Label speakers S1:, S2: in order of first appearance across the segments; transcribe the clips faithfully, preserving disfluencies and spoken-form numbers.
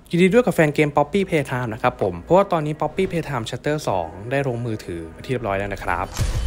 S1: ยินดีด้วยกับแฟนเกม Poppy Playtime นะครับผมเพราะว่าตอนนี้ Poppy Playtime Chapter สองได้ลงมือถือเป็นที่เรียบร้อยแล้วนะครับ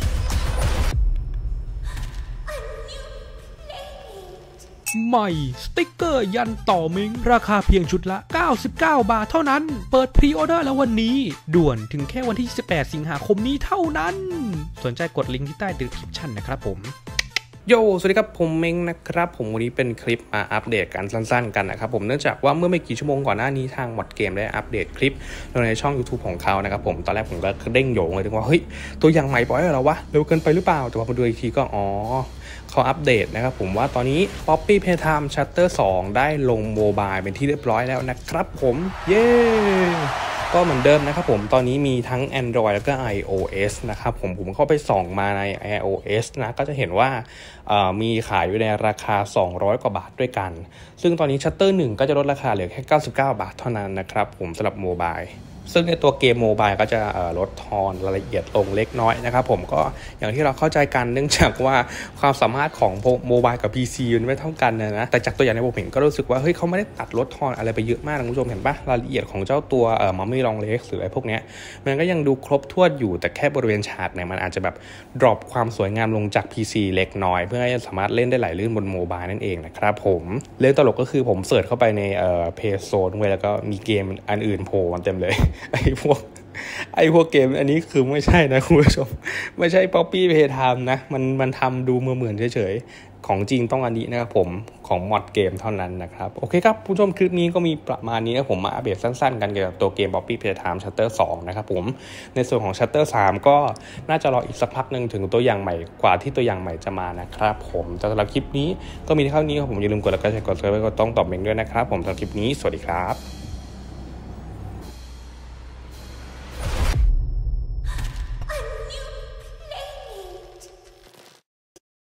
S2: ใหม่สติ๊กเกอร์ยันต่อมิงราคาเพียงชุดละเก้าสิบเก้าบาทเท่านั้นเปิดพรีออเดอร์แล้ววันนี้ด่วนถึงแค่วันที่ยี่สิบแปดสิงหาคมนี้เท่านั้นสนใจกดลิงก์ที่ใต้ description นะครับผม
S1: โยสวัสดีครับผมเม้งนะครับผมวันนี้เป็นคลิปมาอัปเดตกันสั้นๆกันนะครับผมเนื่องจากว่าเมื่อไม่กี่ชั่วโมงก่อนหน้านี้ทางหมดเกมได้อัปเดตคลิปลงในช่อง YouTube ของเขานะครับผมตอนแรกผมก็เด้งโยงเลยถึงว่าเฮ้ยตัวอย่างใหม่ปล่อยแล้ววะเร็วเกินไปหรือเปล่าแต่พอมาดูอีกทีก็อ๋อเขาอัปเดตนะครับผมว่าตอนนี้ Poppy Playtime Chapter สองได้ลงโมบายเป็นที่เรียบร้อยแล้วนะครับผมเย้ก็เหมือนเดิมนะครับผมตอนนี้มีทั้ง Android แล้วก็ iOS นะครับผมผมเข้าไปส่องมาใน iOS นะก็จะเห็นว่ามีขายอยู่ในราคาสองร้อยกว่าบาทด้วยกันซึ่งตอนนี้ Chapter หนึ่งก็จะลดราคาเหลือแค่เก้าสิบเก้าบาทเท่านั้นนะครับผมสำหรับโมบายซึ่งในตัวเกมโมบายก็จะลดทอนรายละเอียดลงเล็กน้อยนะครับผมก็อย่างที่เราเข้าใจกันเนื่องจากว่าความสามารถของโมบายกับ พี ซี มันไม่เท่ากันนะแต่จากตัวอย่างในผมเห็นก็รู้สึกว่าเฮ้ยเขาไม่ได้ตัดลดทอนอะไรไปเยอะมากนะคุณผู้ชมเห็นปะรายละเอียดของเจ้าตัวเอ่อมัมมี่ลองเล็กหรืออะไรพวกเนี้ยมันก็ยังดูครบถ้วนอยู่แต่แค่บริเวณฉากเนี่ยมันอาจจะแบบดรอปความสวยงามลงจาก พี ซี เล็กน้อยเพื่อให้สามารถเล่นได้ไหลลื่นบนโมบายนั่นเองนะครับผมเรื่องตลกก็คือผมเสิร์ชเข้าไปในเอ่อเพจโซนเว้ยแล้วก็มีเกมอันอื่นโผล่มาเต็มเลยไอ้พวกไอ้พวกเกมอันนี้คือไม่ใช่นะคุณผู้ชมไม่ใช่ Poppy Playtime นะมันมันทำดูเหมือนเฉยๆของจริงต้องอันนี้นะครับผมของมอดเกมเท่านั้นนะครับโอเคครับผู้ชมคลิปนี้ก็มีประมาณนี้นะผมมาอัปเดตสั้นๆกันเกี่ยวกับตัวเกม Poppy Playtime Chapter สองนะครับผมในส่วนของ Chapter สามก็น่าจะรออีกสักพักนึงถึงตัวอย่างใหม่กว่าที่ตัวอย่างใหม่จะมานะครับผมสำหรับคลิปนี้ก็มีเท่านี้ครับผมอย่าลืมกดไลค์กดแชร์กดซับสไครบ์ก็ต้องตอบเมนด้วยนะครับผมสำหรับคลิปนี้สวัสดีครับ